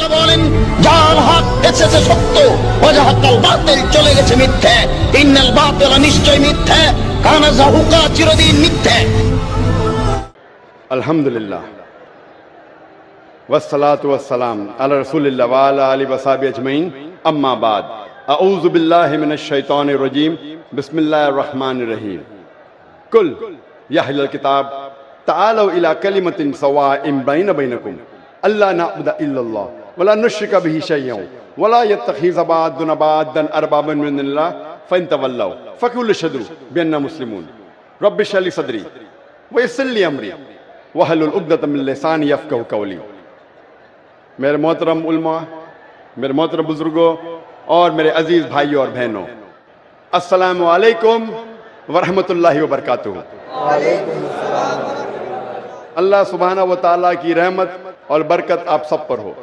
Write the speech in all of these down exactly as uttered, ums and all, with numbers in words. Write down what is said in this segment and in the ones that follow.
বলেন জাল হক এসেছে সত্য, ওয়াজাহাকাল বাতিল চলে গেছে মিথ্যে। ইন্নাল বাতিল নিশ্চয় মিথ্যে, কানা যাহুকা চিরদিন মিথ্যে। আলহামদুলিল্লাহ والصلاة والسلام على رسول الله وعلى آله وصحبه أجمعين أما بعد أعوذ بالله من الشيطان الرجيم بسم الله الرحمن الرحيم قل يا أهل الكتاب تعالوا إلى كلمة سواء بين بينكم ألا نعبد إلا الله ولا نشرك به شيئا ولا يتخذ بعضنا بعضا أربابا من الله فإن تولوا فقولوا اشهدوا بأننا مسلمون رب اشرح لي صدري ويسر لي أمري واحلل عقدة من لساني يفقهوا قولي۔ میرے محترم علماء، میرے محترم بزرگوں اور میرے عزیز بھائیوں اور بہنوں، السلام علیکم ورحمۃ اللہ وبرکاتہ۔ اللہ سبحانہ و تعالیٰ کی رحمت اور برکت آپ سب پر ہو۔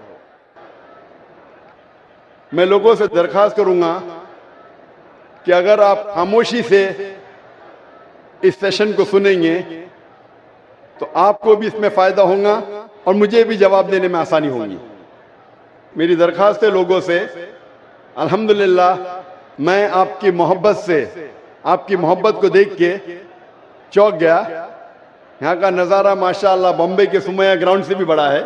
میں لوگوں سے درخواست کروں گا کہ اگر آپ خاموشی سے اس سیشن کو سنیں گے تو آپ کو بھی اس میں فائدہ ہوگا اور مجھے بھی جواب دینے میں آسانی ہوگی۔ میری درخواست ہے لوگوں سے، الحمدللہ میں آپ کی محبت سے، آپ کی محبت کو دیکھ کے چونک گیا۔ یہاں کا نظارہ ماشاءاللہ بمبے کے سمیہ گراؤنڈ سے بھی بڑا ہے۔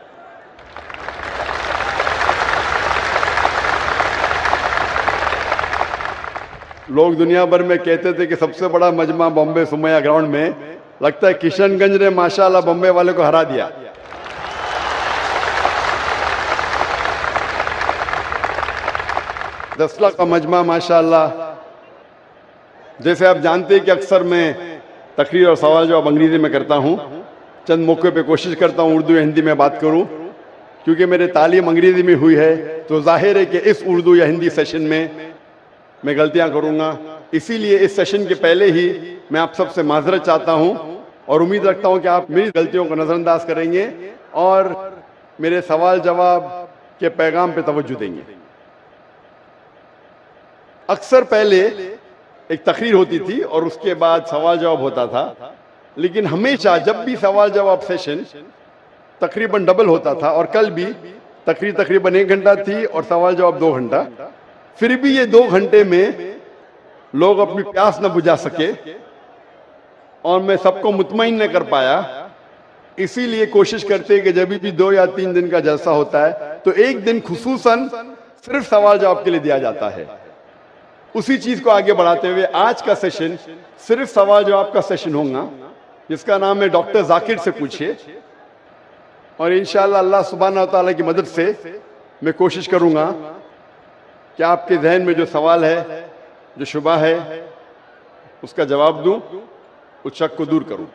لوگ دنیا بھر میں کہتے تھے کہ سب سے بڑا مجمع بمبے سمیہ گراؤنڈ میں، لگتا ہے کشن گنج نے ماشاءاللہ بمبے والے کو ہرا دیا۔ دس لاکھ کا مجمع ماشاءاللہ۔ جیسے آپ جانتے ہیں کہ اکثر میں تقریر اور سوال جواب انگریزی میں کرتا ہوں، چند موقع پہ کوشش کرتا ہوں اردو یا ہندی میں بات کروں، کیونکہ میرے تعلیم انگریزی میں ہوئی ہے تو ظاہر ہے کہ اس اردو یا ہندی سیشن میں میں غلطیاں کروں گا۔ اسی لیے اس سیشن کے پہلے ہی میں آپ سب سے معذرت چاہتا ہوں اور امید رکھتا ہوں کہ آپ میری غلطیوں کو نظر انداز کریں گے اور میرے سوال جواب کے پیغام پہ توجہ دیں گے۔ اکثر پہلے ایک تقریر ہوتی تھی اور اس کے بعد سوال جواب ہوتا تھا، لیکن ہمیشہ جب بھی سوال جواب سیشن تقریباً ڈبل ہوتا تھا، اور کل بھی تقریر تقریباً ایک گھنٹہ تھی اور سوال جواب دو گھنٹہ، پھر بھی یہ دو گھنٹے میں لوگ اپنی پیاس نہ بجھا سکے اور میں سب کو مطمئن نہ کر پایا۔ اسی لیے کوشش کرتے کہ جب بھی دو یا تین دن کا جلسہ ہوتا ہے تو ایک دن خصوصاً صرف سوال جواب کے لیے دیا جاتا ہے۔ اسی چیز کو آگے بڑھاتے ہوئے آج کا سیشن صرف سوال جواب کا سیشن ہوگا، جس کا نام ہے ڈاکٹر ذاکر سے پوچھئے، اور انشاءاللہ اللہ سبحانہ و تعالیٰ کی مدد سے میں کوشش کروں گا کہ آپ کے ذہن میں جو سوال ہے، جو شبہ ہے، اس کا جواب دوں، اس شک کو دور کروں۔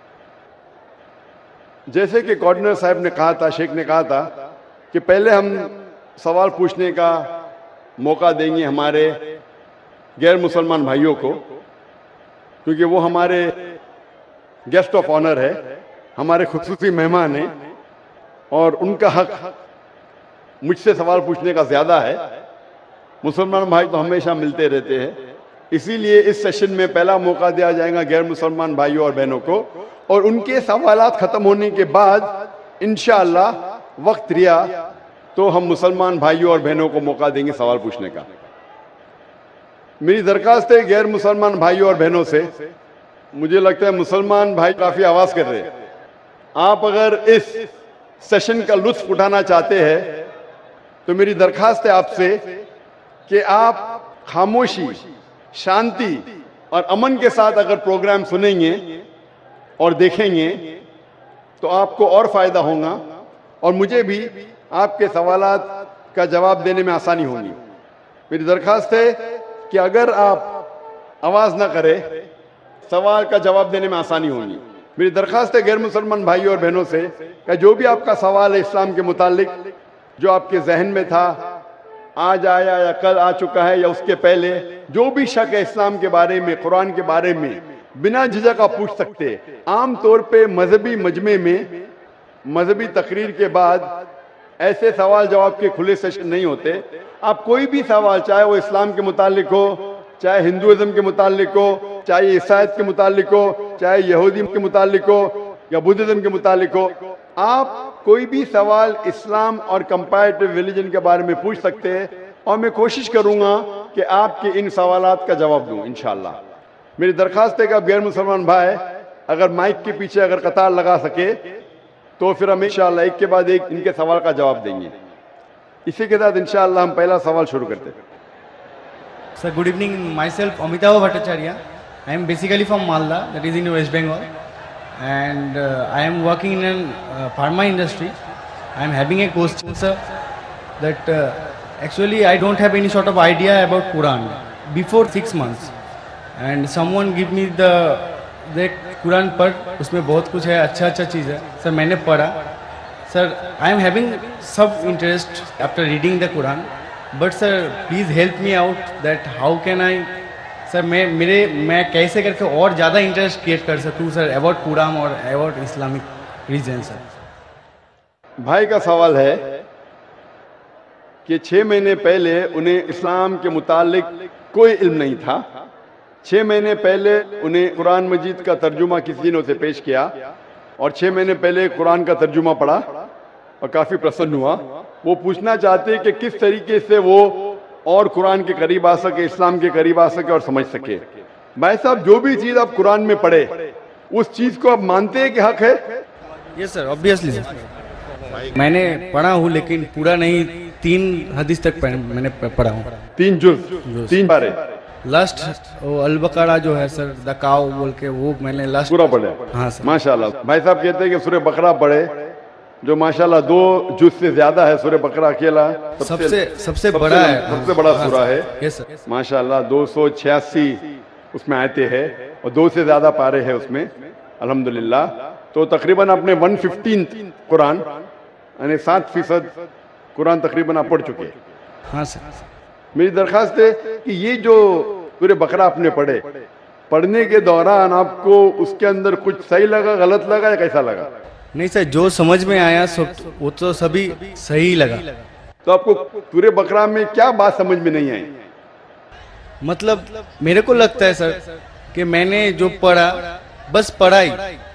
جیسے کہ کوارڈینر صاحب نے کہا تھا، شیخ نے کہا تھا کہ پہلے ہم سوال پوچھنے کا موقع دیں گے ہمارے غیر مسلمان بھائیوں کو، کیونکہ وہ ہمارے گیسٹ آف آنر ہے، ہمارے خصوصی مہمان ہیں اور ان کا حق مجھ سے سوال پوچھنے کا زیادہ ہے۔ مسلمان بھائی تو ہمیشہ ملتے رہتے ہیں، اسی لیے اس سیشن میں پہلا موقع دیا جائے گا غیر مسلمان بھائیوں اور بہنوں کو، اور ان کے سوالات ختم ہونے کے بعد انشاءاللہ وقت رہا تو ہم مسلمان بھائیوں اور بہنوں کو موقع دیں گے سوال پوچھنے کا۔ میری درخواست ہے غیر مسلمان بھائیوں اور بہنوں سے، مجھے لگتا ہے مسلمان بھائی کافی آواز کر رہے ہیں، آپ اگر اس سیشن کا لطف اٹھانا چاہتے ہیں تو میری درخواست ہے آپ سے کہ آپ خاموشی، شانتی اور امن کے ساتھ اگر پروگرام سنیں گے اور دیکھیں گے تو آپ کو اور فائدہ ہوگا اور مجھے بھی آپ کے سوالات کا جواب دینے میں آسانی ہوگی۔ میری درخواست ہے کہ اگر آپ آواز نہ کریں سوال کا جواب دینے میں آسانی ہوگی۔ میری درخواست ہے غیر مسلمان بھائیوں اور بہنوں سے کہ جو بھی آپ کا سوال ہے اسلام کے متعلق، جو آپ کے ذہن میں تھا، آج آیا یا کل آ چکا ہے یا اس کے پہلے، جو بھی شک ہے اسلام کے بارے میں، قرآن کے بارے میں، بنا جھجک آپ پوچھ سکتے۔ عام طور پہ مذہبی مجمع میں مذہبی تقریر کے بعد ایسے سوال جواب کے کھلے سیشن نہیں ہوتے۔ آپ کوئی بھی سوال، چاہے وہ اسلام کے متعلق ہو، چاہے ہندوازم کے متعلق ہو، چاہے عیسائیت کے متعلق ہو، چاہے یہودی کے متعلق ہو یا بدھزم کے متعلق ہو، آپ کوئی بھی سوال اسلام اور کمپیریٹو ریلیجن کے بارے میں پوچھ سکتے ہیں اور میں کوشش کروں گا کہ آپ کے ان سوالات کا جواب دوں انشاءاللہ. میری درخواست ہے کہ آپ غیر مسلمان بھائی اگر مائک کے پیچھے اگر قطار لگا سکے تو پھر ہم انشاءاللہ ایک کے بعد ایک ان کے سوال کا جواب دیں گے. اسی کے ساتھ انشاءاللہ ہم پہلا سوال شروع کرتے ہیں. Sir, good evening. Myself, Amitava Bhattacharya. I am basically from Malda, that is in West Bengal. And uh, I am working in a uh, pharma industry. I am having a question, sir, that uh, actually I don't have any sort of idea about Quran before six months. And someone give me the, the Quran पर उसमें बहुत कुछ है, अच्छा अच्छा चीज़ है. Sir, मैंने पढ़ा. Sir, I am having some interest after reading the Quran. But sir, please help me out that how can I, sir, मैं मेरे मैं कैसे करके और ज़्यादा इंटरेस्ट क्रिएट कर सकूँ सर अबाउट कुरान और अबाउट इस्लामिक रीजन. सर بھائی کا سوال ہے کہ چھ مہینے پہلے انہیں اسلام کے متعلق کوئی علم نہیں تھا. چھ مہینے پہلے انہیں قرآن مجید کا ترجمہ کسی نے اسے پیش کیا اور چھ مہینے پہلے قرآن کا ترجمہ پڑھا اور کافی پرسن ہوا. وہ پوچھنا چاہتے کہ کس طریقے سے وہ اور قرآن کے قریب آ سکے, اسلام کے قریب آ سکے اور سمجھ سکے. بھائی صاحب, جو بھی چیز آپ قرآن میں پڑھے اس چیز کو آپ مانتے ہیں کہ حق ہے؟ Yes sir, obviously sir. میں نے پڑھا ہوں لیکن پورا نہیں, تین حدیث تک میں نے پڑھا ہوں. تین جز, تین پارے. لاسٹ البقرہ جو ہے سر, دا کاؤ بول کے, وہ میں نے لاسٹ پورا پڑھا. ہاں سر. ماشاءاللہ. بھائی صاحب کہتے ہیں کہ سورہ بقرہ پڑھے جو ماشاءاللہ دو جز سے زیادہ ہے. سورہ بقرہ اکیلا سب سے سب سے بڑا ہے, سب سے بڑا سورہ ہے. یس سر. ماشاءاللہ دو سو چھیاسی اس میں آیتیں ہیں اور دو سے زیادہ پارے ہیں اس میں الحمدللہ. تو تقریباً اپنے ون ففٹین قرآن یعنی سات فیصد قرآن تقریباً آپ پڑھ چکے. ہاں سر. میری درخواست ہے کہ یہ جو سورہ بقرہ آپ نے پڑھے, پڑھنے کے دوران آپ کو اس کے اندر کچھ صحیح لگا, غلط لگا یا کیسا لگا؟ نہیں سر, جو سمجھ میں آیا سب وہ تو سبھی صحیح لگا. تو آپ کو سورہ بقرہ میں کیا بات سمجھ میں نہیں آئی؟ مطلب میرے کو لگتا ہے سر کہ میں نے جو پڑھا بس پڑھا ہی,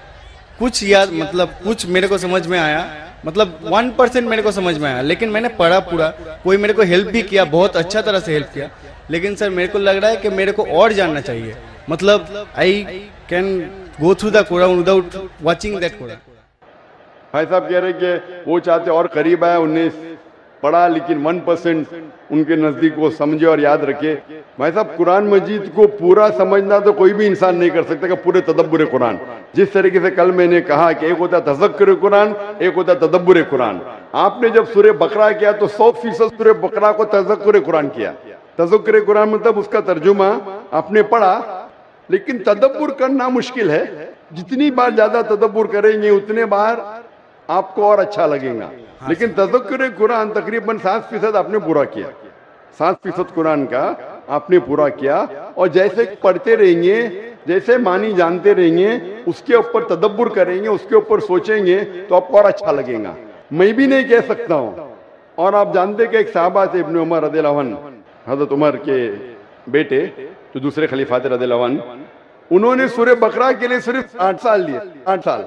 کچھ یاد مطلب کچھ میرے کو سمجھ میں آیا, مطلب ون پرسینٹ میرے کو سمجھ میں آیا, لیکن میں نے پڑھا پورا. کوئی میرے کو ہیلپ بھی کیا, بہت اچھا طرح سے ہیلپ کیا, لیکن سر میرے کو لگ رہا ہے کہ میرے کو اور جاننا چاہیے. مطلب I can go through the Quran without watching that Quran. بھائی صاحب کہہ رہے کہ وہ چاہتے اور قریب آئے, انہیں پڑھا لیکن ون پرسینٹ ان کے نزدیک وہ سمجھے اور یاد رکھے. بھائی صاحب, قرآن مجید کو پورا سمجھنا تو کوئی بھی انسان نہیں کر سکتا کہ پورے تدبر قرآن. جس طریقے سے کل میں نے کہا کہ ایک ہوتا ہے تذکر قرآن, ایک ہوتا ہے تدبر قرآن. آپ نے جب سورہ بقرہ کیا تو سو فیصد سورہ بقرہ کو تذکر قرآن کیا. تذکر قرآن مطلب اس کا ترجمہ آپ نے پڑھا, لیکن تدبر کرنا مشکل ہے. جتنی بار زیادہ تدبر کریں گے اتنے بار آپ کو اور اچھا لگے گا. لیکن تذکر قرآن تقریباً سات فیصد آپ نے پورا کیا, سات فیصد قرآن کا آپ نے پورا کیا. اور جیسے پڑھتے رہیں گے, جیسے معنی جانتے رہیں گے, اس کے اوپر تدبر کریں گے, اس کے اوپر سوچیں گے تو آپ کو اور اچھا لگے گا. میں بھی نہیں کہہ سکتا ہوں. اور آپ جانتے کہ ایک صحابہ تھے ابن عمر رضی اللہ عنہ, حضرت عمر کے بیٹے جو دوسرے خلیفہ تھے رضی اللہ عنہ, انہوں نے سورہ بقرہ کے لیے صرف آٹھ سال لیے. آٹھ سال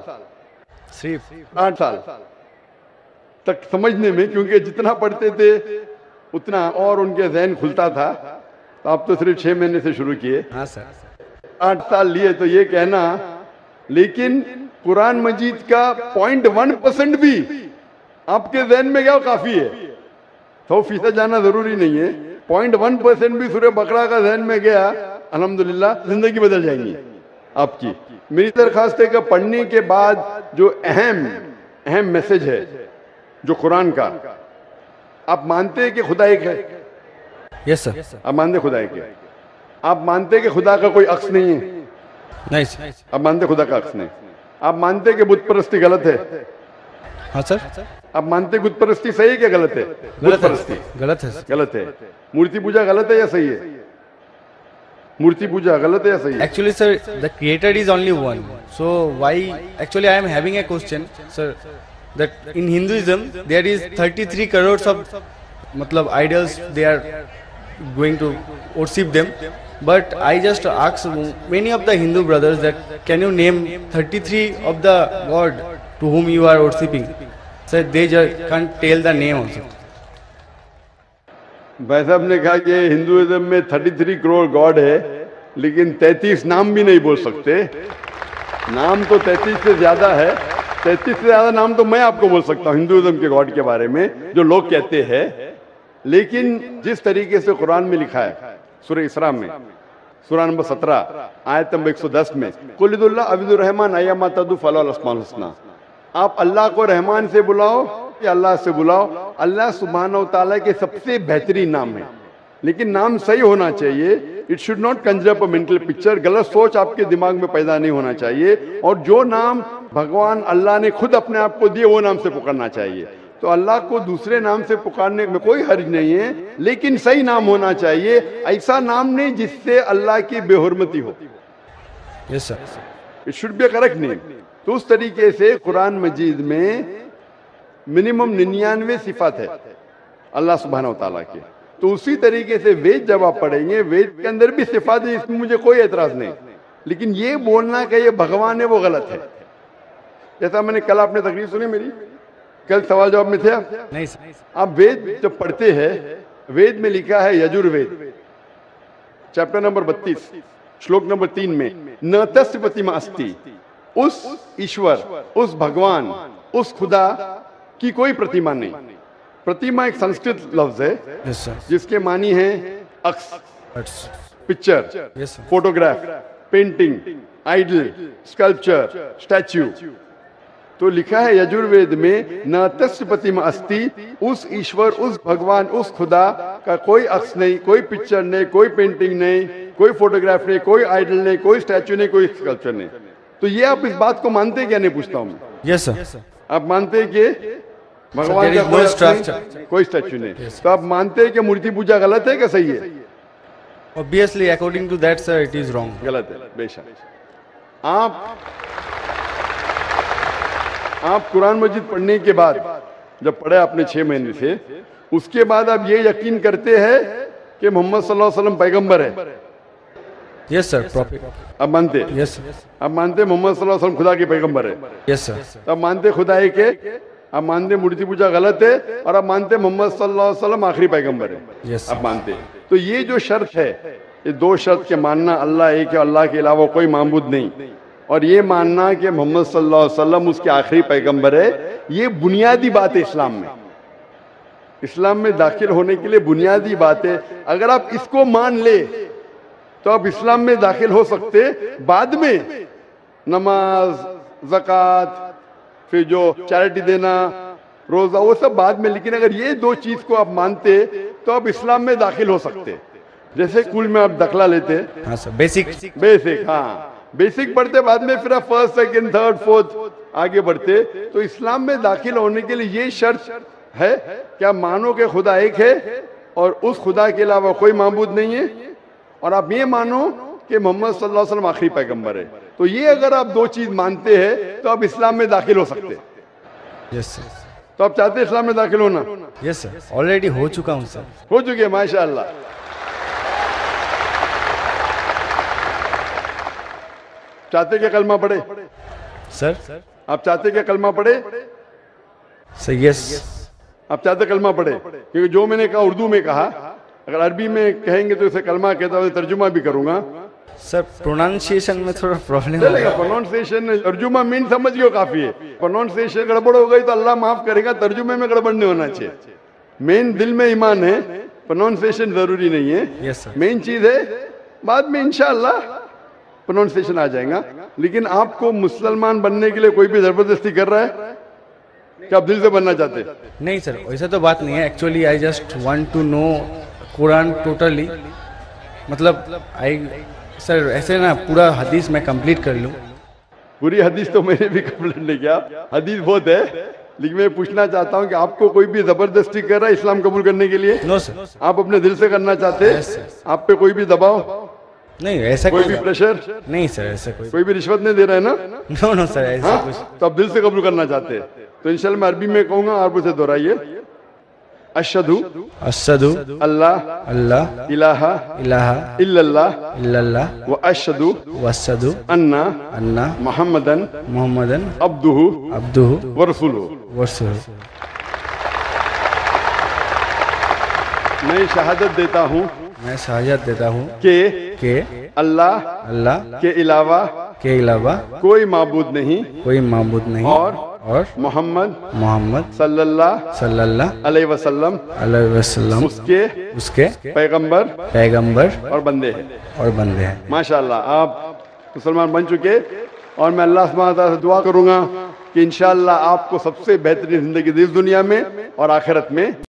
صرف آٹھ سال تک سمجھنے میں, کیونکہ جتنا پڑھتے تھے اتنا اور ان کے ذہن کھلتا تھا. تو آپ تو صرف چھ مہینے سے شروع کیے. ہاں سر. آٹھ سال لیے تو یہ کہنا, لیکن قرآن مجید کا پوائنٹ ون پرسینٹ بھی آپ کے ذہن میں گیا کافی ہے. سو فیصد جانا ضروری نہیں ہے, پوائنٹ ون پرسینٹ بھی سورہ بقرہ کا ذہن میں گیا, الحمدللہ زندگی بدل جائیں گی آپ کی. میری درخواست ہے کہ پڑھنے کے بعد جو اہم اہم میسج ہے جو قرآن کا, آپ مانتے ہیں کہ خدا ایک ہے؟ یس سر. آپ مانتے خدا ایک ہے؟ آپ مانتے کہ خدا کا کوئی عکس نہیں ہے؟ نہیں سر. آپ مانتے خدا کا عکس نہیں؟ آپ مانتے کہ بت پرستی غلط ہے؟ ہاں سر. آپ مانتے بت پرستی صحیح ہے کہ غلط ہے؟ بت پرستی غلط ہے. غلط ہے. مورتی پوجا غلط ہے یا صحیح ہے؟ مورتی پوجا غلط ہے یا صحیح ہے؟ Actually sir, the creator is only one. So why, actually I am having a question sir, that in Hinduism there is thirty-three crores of matlab idols, they are going to worship them. But I just ask many of the Hindu brothers that can you name thirty-three of the God to whom you are worshipping? Sir, they just can't tell the name also. भाई साहब ने कहा कि Hinduism में तैंतीस crore God है, लेकिन तैंतीस नाम भी नहीं बोल सकते। नाम तो तैंतीस से ज्यादा है, तैंतीस से ज्यादा नाम तो मैं आपको बोल सकता हूँ हिंदुइज्म के गॉड के बारे में जो लोग कहते हैं। लेकिन जिस तरीके से कुरान में लिखा है, सूरह इसरा में सूरह नंबर सत्रह आयत नंबर एक सौ दस में, कुलिदुल्लाह अब्दुर रहमान अय्यमा तदु फलाहुल अस्माउल हुस्ना, आप अल्लाह को रहमान से बुलाओ या अल्लाह से बुलाओ, अल्लाह सुब्हानहू तआला के सबसे बेहतरीन नाम है। लेकिन नाम सही होना चाहिए। It should not conjure up a mental picture, गलत सोच आपके दिमाग में पैदा नहीं होना चाहिए। और जो नाम भगवान अल्लाह ने खुद अपने आप को दिए वो नाम से पुकारना चाहिए। तो अल्लाह को दूसरे नाम से पुकारने में कोई हर्ज नहीं है, लेकिन सही नाम होना चाहिए। ऐसा नाम नहीं जिससे अल्लाह की बेहुरमती हो। Yes, sir. It should be correct name. तो उस तरीके से कुरान मजीद में मिनिमम निन्यानवे सिफात है अल्लाह सुब्हानहू तआला के। तो उसी तरीके से वेद जब आप पढ़ेंगे, वेद के अंदर भी सिफात है, इसमें मुझे कोई एतराज नहीं। लेकिन ये बोलना कि ये भगवान है वो गलत है। जैसा मैंने कल आपने तकरीर सुनी मेरी, कल सवाल जवाब में थे आप? नहीं सर। आप वेद जब पढ़ते हैं, वेद में लिखा है यजुर्वेद चैप्टर नंबर बत्तीस श्लोक नंबर तीन में, न तस्य प्रतिमा अस्ति, उस ईश्वर, उस भगवान, उस खुदा की कोई प्रतिमा नहीं। प्रतिमा एक संस्कृत लफ्ज है Yes, sir. जिसके मानी है अक्स, That's- picture, Yes, sir. Photograph, painting, idol, sculpture, statue. तो लिखा है यजुर्वेद में, न तस्य प्रतिमा अस्ति, उस ईश्वर, उस भगवान, उस खुदा का कोई अक्स नहीं, कोई पिक्चर नहीं, कोई पेंटिंग नहीं, कोई फोटोग्राफ नहीं, कोई आइडल नहीं, कोई स्टैच्यू नहीं, कोई स्कल्पचर नहीं। तो ये आप इस बात को मानते क्या? नहीं पूछता हूं मैं। Yes, sir. आप मानते हैं कि भगवान there का is कोई no अक्स structure. नहीं, कोई स्टैच्यू नहीं। तो आप मानते हैं कि मूर्ति पूजा गलत है क्या सही है? Obviously, according to that, sir, it is wrong. गलत है बेशक। आप आप कुरान मजीद पढ़ने के बाद, जब पढ़े आपने छह महीने से, उसके बाद आप ये यकीन करते हैं कि मोहम्मद सल्लल्लाहु अलैहि वसल्लम पैगंबर है? Yes, sir. Prophet. आप मानते हैं? Yes, sir. आप मानते हैं मोहम्मद सल्लल्लाहु अलैहि वसल्लम खुदा के पैगंबर है? Yes, sir. आप मानते खुदा है के? आप मानते मूर्ति पूजा गलत है, और आप मानते मोहम्मद सल्लल्लाहु अलैहि वसल्लम आखिरी पैगंबर है? Yes, आप मानते हैं। तो ये जो शर्त है, ये दो शर्त के मानना अल्लाह एक है, अल्लाह के अलावा कोई माबूद नहीं, और ये मानना कि मोहम्मद सल्लल्लाहु अलैहि वसल्लम उसके आखिरी पैगंबर है, ये बुनियादी बात है इस्लाम में। इस्लाम में दाखिल होने के लिए बुनियादी बात है। अगर आप इसको मान ले तो आप इस्लाम में दाखिल हो सकते। बाद में नमाज, ज़कात, फिर जो चैरिटी देना, रोजा, वो सब बाद में। लेकिन अगर ये दो चीज को आप मानते तो आप इस्लाम में दाखिल हो सकते। जैसे स्कूल में आप दाखिला लेते हैं, हाँ सर, बेसिक बेसिक, हाँ बेसिक पढ़ते, बाद में फिर आप फर्स्ट, सेकंड, थर्ड, फोर्थ आगे बढ़ते। तो इस्लाम में दाखिल होने के लिए ये शर्त है कि आप मानो कि खुदा एक है और उस खुदा के अलावा कोई माबूद नहीं है, और आप ये मानो कि मोहम्मद सल्लल्लाहु अलैहि वसल्लम आखिरी पैगंबर है। तो ये अगर आप दो चीज मानते हैं तो आप इस्लाम में दाखिल हो सकते। Yes sir. तो आप चाहते हैं इस्लाम में दाखिल होना? यस सर, ऑलरेडी हो चुका हूँ सर। हो चुके हैं, माशाअल्लाह। चाहते क्या कलमा पढ़े? सर आप चाहते क्या कलमा पढ़े? Sir yes. आप चाहते कलमा पढ़े? क्योंकि जो मैंने कहा उर्दू में कहा, अगर अरबी में कहेंगे तो इसे कलमा कहता हूँ, तर्जुमा भी करूंगा। सर प्रोनाउंसिएशन में थोड़ा प्रॉब्लम चलेगा, प्रोनाउंसिएशन, तर्जुमा मीन समझ गए काफी है। प्रोनाउंसिएशन गड़बड़ हो गई तो अल्लाह माफ करेगा, तर्जुमे में गड़बड़ नहीं होना चाहिए। मेन दिल में ईमान है, प्रोनाउंसिएशन जरूरी नहीं है। Yes sir. मेन चीज है, बाद में इंशाअल्लाह प्रोनाउंसिएशन आ जाएगा। लेकिन आपको मुसलमान बनने के लिए कोई भी जबरदस्ती कर रहा है कि आप दिल से बनना चाहते? नहीं सर, वैसा तो बात नहीं है। Actually I just want to know Quran totally, मतलब आई सर ऐसे ना पूरा हदीस मैं कंप्लीट कर लूँ। पूरी हदीस तो मैंने भी कंप्लीट नहीं किया, हदीस बहुत है। लेकिन मैं पूछना चाहता हूँ कि आपको कोई भी जबरदस्ती कर रहा है इस्लाम कबूल करने के लिए? No sir. आप अपने दिल से करना चाहते हैं? आप पे कोई भी दबाव नहीं, ऐसा कोई भी प्रेशर नहीं सर, ऐसा कोई कोई भी रिश्वत नहीं दे रहा है ना? नो नो सर, ऐसा कुछ। तो आप दिल से कबूल करना चाहते हैं तो इंशाल्लाह मैं अरबी में कहूंगा, आप उसे दोहराइए। अशहदु अशहदु अल्लाह अल्लाह इलाहा इलाहा इल्लल्लाह इल्लल्लाह व अशहदु व अशहदु अन्ना अन्ना मुहम्मदन मुहम्मदन अब्दुहु अब्दुहु व रसूलुहु। व रसूलुहु। मैं शहादत देता हूँ मैं शहादत देता हूँ कि कि अल्लाह अल्लाह के अलावा के अलावा कोई माबूद नहीं कोई माबूद नहीं और और मोहम्मद मोहम्मद सल्लल्लाहु सल्लल्लाहु अलैहि वसल्लम अलैहि वसल्लम उसके उसके पैगंबर पैगंबर और बंदे हैं। और बंदे हैं। माशाअल्लाह आप मुसलमान बन चुके और मैं अल्लाह सुब्हानहू व तआला से दुआ करूंगा कि इंशाअल्लाह आपको सबसे बेहतरीन जिंदगी दी इस दुनिया में और आखिरत में।